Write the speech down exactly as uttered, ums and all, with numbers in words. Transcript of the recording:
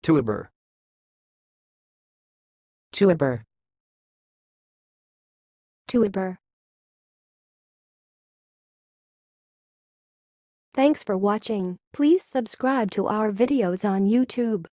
tuebor, tuebor, tuebor. Thanks for watching. Please subscribe to our videos on YouTube.